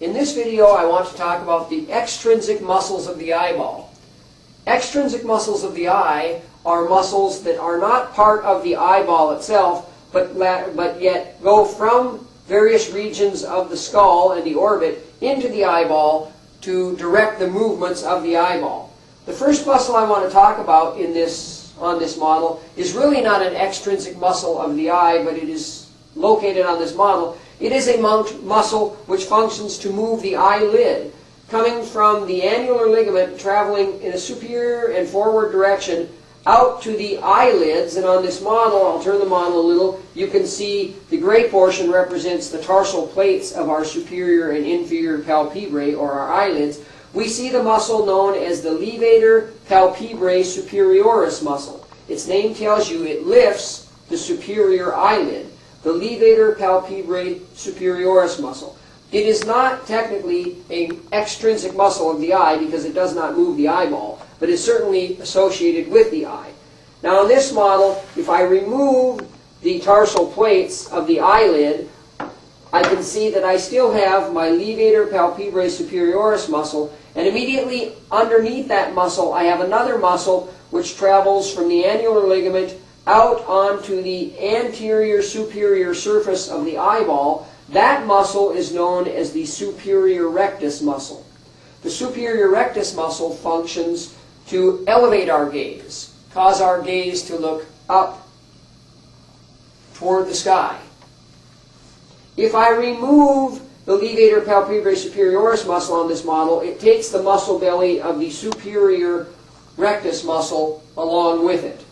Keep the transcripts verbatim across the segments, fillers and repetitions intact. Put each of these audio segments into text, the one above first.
In this video, I want to talk about the extrinsic muscles of the eyeball. Extrinsic muscles of the eye are muscles that are not part of the eyeball itself, but, but yet go from various regions of the skull and the orbit into the eyeball to direct the movements of the eyeball. The first muscle I want to talk about in this, on this model is really not an extrinsic muscle of the eye, but it is located on this model. It is a muscle which functions to move the eyelid, coming from the annular ligament, traveling in a superior and forward direction out to the eyelids. And on this model, I'll turn the model a little, you can see the gray portion represents the tarsal plates of our superior and inferior palpebrae, or our eyelids. We see the muscle known as the levator palpebrae superioris muscle. Its name tells you it lifts the superior eyelid. The levator palpebrae superioris muscle. It is not technically an extrinsic muscle of the eye because it does not move the eyeball, but is certainly associated with the eye. Now in this model, if I remove the tarsal plates of the eyelid, I can see that I still have my levator palpebrae superioris muscle, and immediately underneath that muscle I have another muscle which travels from the annular ligament out onto the anterior superior surface of the eyeball. That muscle is known as the superior rectus muscle. The superior rectus muscle functions to elevate our gaze, cause our gaze to look up toward the sky. If I remove the levator palpebrae superioris muscle on this model, it takes the muscle belly of the superior rectus muscle along with it.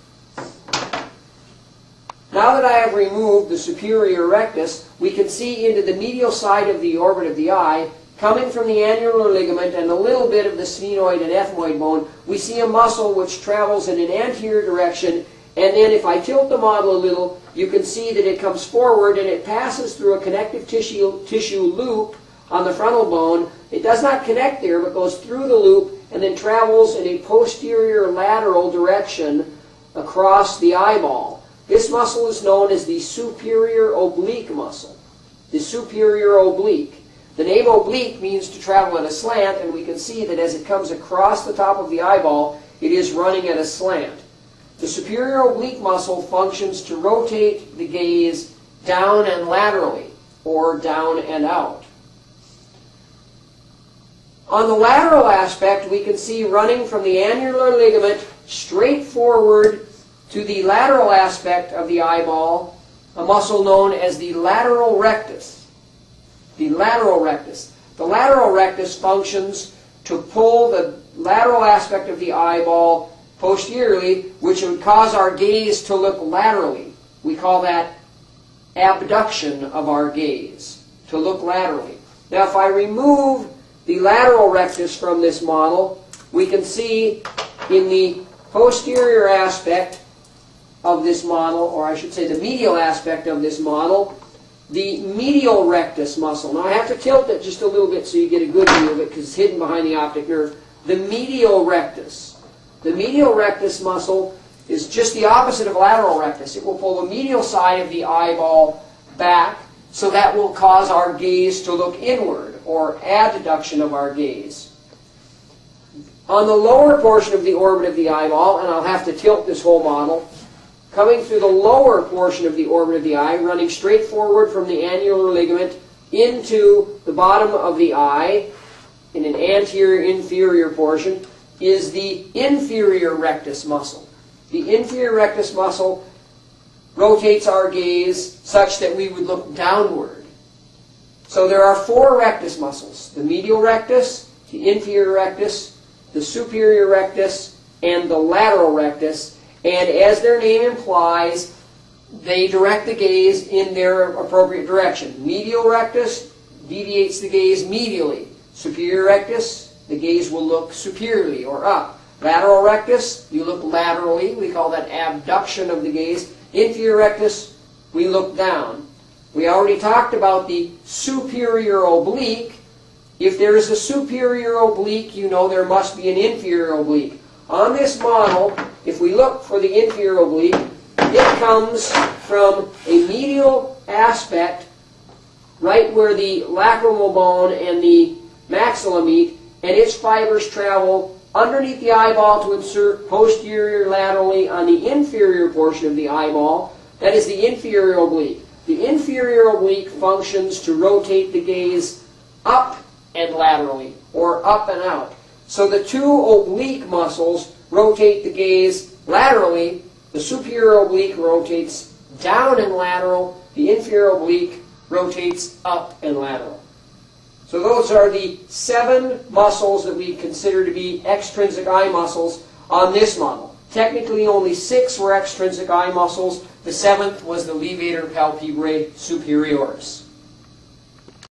Now that I have removed the superior rectus, we can see into the medial side of the orbit of the eye, coming from the annular ligament and a little bit of the sphenoid and ethmoid bone, we see a muscle which travels in an anterior direction, and then if I tilt the model a little, you can see that it comes forward and it passes through a connective tissue, tissue loop on the frontal bone. It does not connect there, but goes through the loop and then travels in a posterior lateral direction across the eyeball. This muscle is known as the superior oblique muscle. The superior oblique. The name oblique means to travel at a slant, and we can see that as it comes across the top of the eyeball, it is running at a slant. The superior oblique muscle functions to rotate the gaze down and laterally, or down and out. On the lateral aspect, we can see running from the annular ligament straight forward to the lateral aspect of the eyeball, a muscle known as the lateral rectus. The lateral rectus. The lateral rectus functions to pull the lateral aspect of the eyeball posteriorly, which would cause our gaze to look laterally. We call that abduction of our gaze, to look laterally. Now if I remove the lateral rectus from this model, we can see in the posterior aspect of this model, or I should say the medial aspect of this model, the medial rectus muscle. Now I have to tilt it just a little bit so you get a good view of it because it's hidden behind the optic nerve. The medial rectus. The medial rectus muscle is just the opposite of lateral rectus. It will pull the medial side of the eyeball back, so that will cause our gaze to look inward, or adduction of our gaze. On the lower portion of the orbit of the eyeball, and I'll have to tilt this whole model, coming through the lower portion of the orbit of the eye, running straight forward from the annular ligament into the bottom of the eye, in an anterior-inferior portion, is the inferior rectus muscle. The inferior rectus muscle rotates our gaze such that we would look downward. So there are four rectus muscles: the medial rectus, the inferior rectus, the superior rectus, and the lateral rectus. And as their name implies, they direct the gaze in their appropriate direction. Medial rectus deviates the gaze medially. Superior rectus, the gaze will look superiorly or up. Lateral rectus, you look laterally. We call that abduction of the gaze. Inferior rectus, we look down. We already talked about the superior oblique. If there is a superior oblique, you know there must be an inferior oblique. On this model, if we look for the inferior oblique, it comes from a medial aspect right where the lacrimal bone and the maxilla meet, and its fibers travel underneath the eyeball to insert posterior laterally on the inferior portion of the eyeball. That is the inferior oblique. The inferior oblique functions to rotate the gaze up and laterally, or up and out. So the two oblique muscles rotate the gaze laterally. The superior oblique rotates down and lateral. The inferior oblique rotates up and lateral. So those are the seven muscles that we consider to be extrinsic eye muscles on this model. Technically only six were extrinsic eye muscles. The seventh was the levator palpebrae superioris.